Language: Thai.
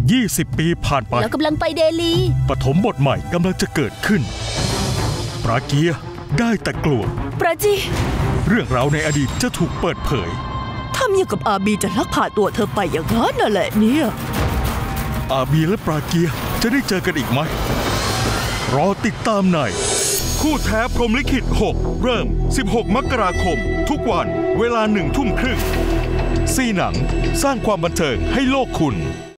20 ปีผ่านไปเรากำลังไปเดลีปฐมบทใหม่กำลังจะเกิดขึ้นปราเกียได้แต่กลัวปราจีเรื่องราวในอดีตจะถูกเปิดเผยทำอย่างกับอาบีจะลักพาตัวเธอไปอย่างนั้นน่ะแหละเนี่ยอาบีและปราเกียจะได้เจอกันอีกไหมรอติดตามในคู่แท้พรหมลิขิต6เริ่ม16 มกราคมทุกวันเวลา 19:30 ซีหนังสร้างความบันเทิงให้โลกคุณ